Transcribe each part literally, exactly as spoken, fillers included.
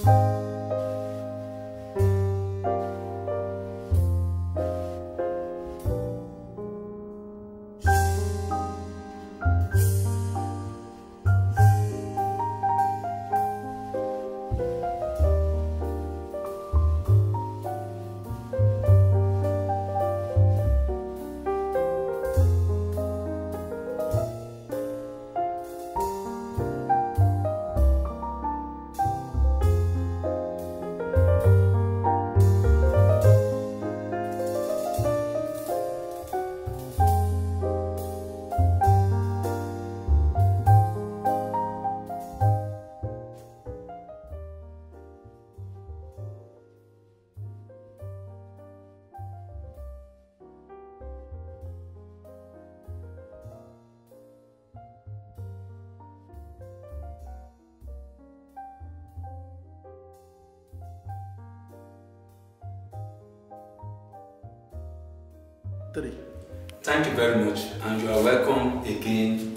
Three. Thank you very much, and you are welcome again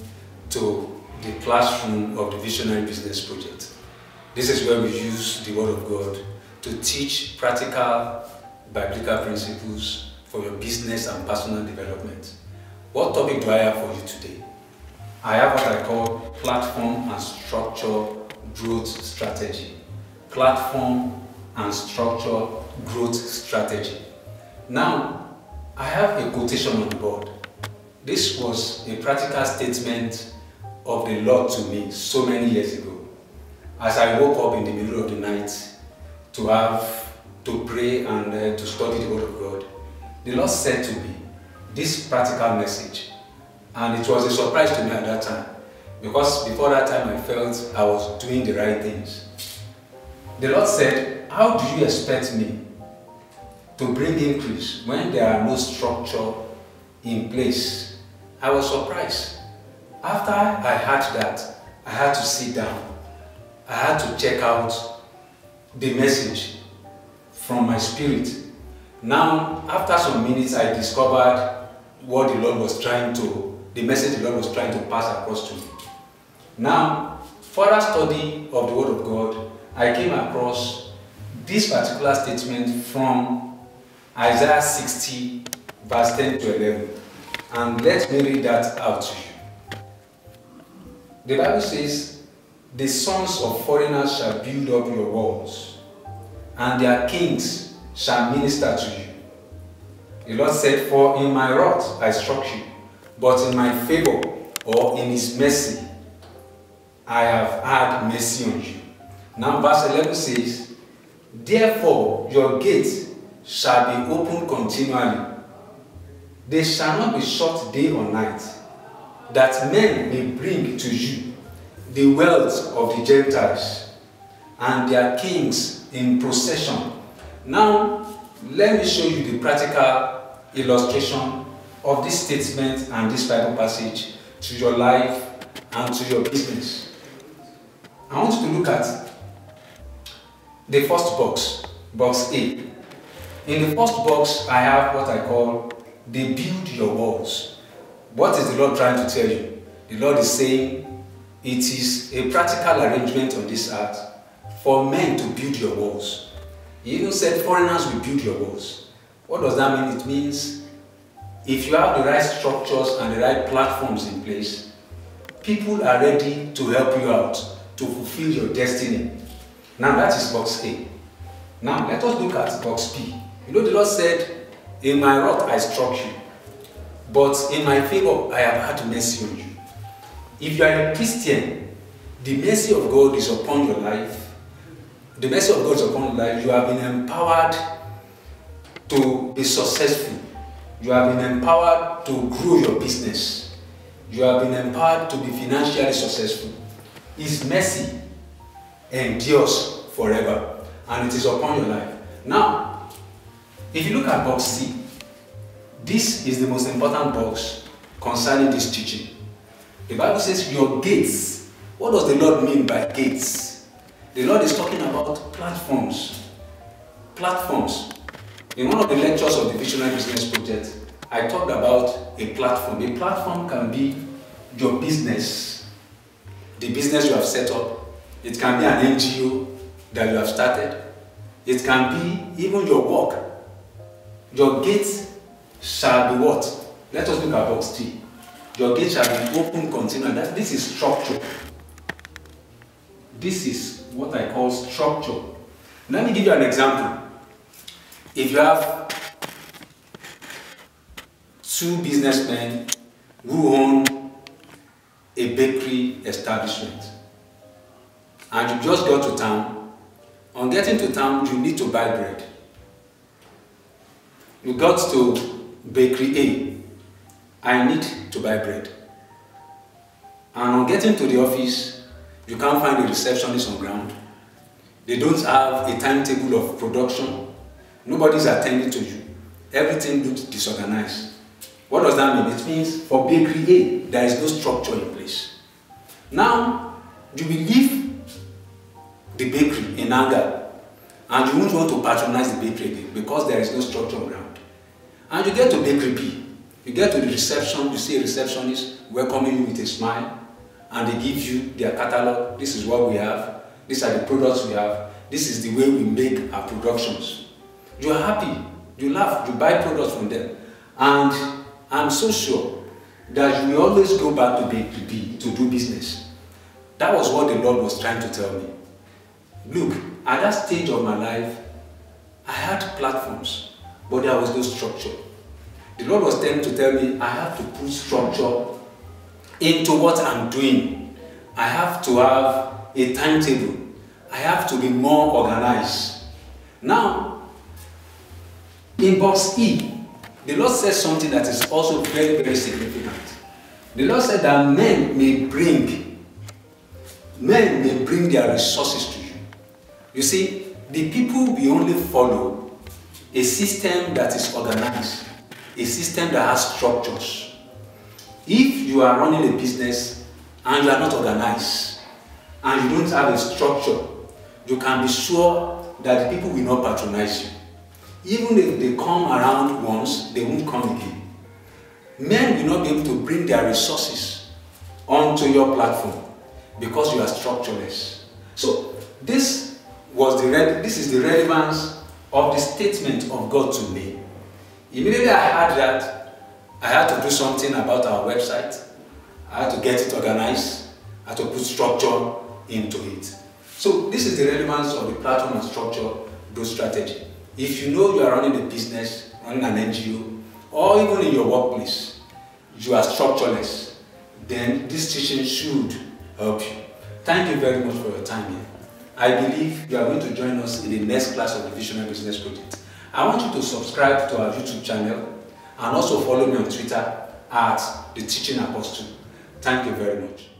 to the classroom of the Visionary Business Project. This is where we use the Word of God to teach practical biblical principles for your business and personal development. What topic do I have for you today? I have what I call platform and structure growth strategy. Platform and structure growth strategy. Now, I have a quotation on the board. This was a practical statement of the Lord to me so many years ago. As I woke up in the middle of the night to have to pray and uh, to study the Word of God, the Lord said to me this practical message, and it was a surprise to me at that time, because before that time I felt I was doing the right things. The Lord said, "How do you expect me to bring increase when there are no structure in place?" I was surprised. After I heard that, I had to sit down. I had to check out the message from my spirit. Now, after some minutes, I discovered what the Lord was trying to, the message the Lord was trying to pass across to me. Now, further study of the Word of God, I came across this particular statement from Isaiah sixty, verse ten to eleven. And let me read that out to you. The Bible says, "The sons of foreigners shall build up your walls, and their kings shall minister to you." The Lord said, "For in my wrath I struck you, but in my favor, or in his mercy, I have had mercy on you." Now verse eleven says, "Therefore your gates shall be opened continually. They shall not be shut day or night, that men may bring to you the wealth of the Gentiles and their kings in procession." Now, let me show you the practical illustration of this statement and this Bible passage to your life and to your business. I want you to look at the first box, box A. In the first box, I have what I call the build your walls. What is the Lord trying to tell you? The Lord is saying it is a practical arrangement on this earth for men to build your walls. He even said foreigners will build your walls. What does that mean? It means if you have the right structures and the right platforms in place, people are ready to help you out to fulfill your destiny. Now that is box A. Now let us look at box B. You know, the Lord said, "In my wrath I struck you, but in my favor I have had mercy on you." If you are a Christian, the mercy of God is upon your life. The mercy of God is upon your life. You have been empowered to be successful. You have been empowered to grow your business. You have been empowered to be financially successful. His mercy endures forever, and it is upon your life. Now, if you look at box C, this is the most important box concerning this teaching. The Bible says your gates. What does the Lord mean by gates? The Lord is talking about platforms. Platforms. In one of the lectures of the Visionary Business Project, I talked about a platform. A platform can be your business, the business you have set up. It can be an N G O, that you have started. It can be even your work. Your gate shall be what? Let us look at box T. Your gate shall be open continually. That this is structure. This is what I call structure. Let me give you an example. If you have two businessmen who own a bakery establishment, and you just got to town, on getting to town, you need to buy bread. You got to bakery A, I need to buy bread. And on getting to the office, you can't find a receptionist on ground. They don't have a timetable of production. Nobody's attending to you. Everything looks disorganized. What does that mean? It means for bakery A, there is no structure in place. Now, you will leave the bakery in anger, and you won't want to patronize the bakery again because there is no structure on ground. And you get to bakery B, you get to the reception, you see a receptionist welcoming you with a smile, and they give you their catalog. This is what we have. These are the products we have. This is the way we make our productions. You are happy. You laugh. You buy products from them. And I'm so sure that you will always go back to bakery B to do business. That was what the Lord was trying to tell me. Look, at that stage of my life, I had platforms, but there was no structure. The Lord was trying to tell me I have to put structure into what I'm doing. I have to have a timetable. I have to be more organized. Now, in box E, the Lord says something that is also very, very significant. The Lord said that men may bring, men may bring their resources to you. You see, the people will only follow a system that is organized, a system that has structures. If you are running a business and you are not organized, and you don't have a structure, you can be sure that the people will not patronize you. Even if they come around once, they won't come again. Men will not be able to bring their resources onto your platform because you are structureless. So this was the this is the relevance of the statement of God to me. Immediately I heard that, I had to do something about our website. I had to get it organized. I had to put structure into it. So this is the relevance of the platform and structure growth strategy. If you know you are running a business, running an N G O, or even in your workplace, you are structureless, then this teaching should help you. Thank you very much for your time here. I believe you are going to join us in the next class of the Visionary Business Project. I want you to subscribe to our YouTube channel and also follow me on Twitter at The Teaching Apostle. Thank you very much.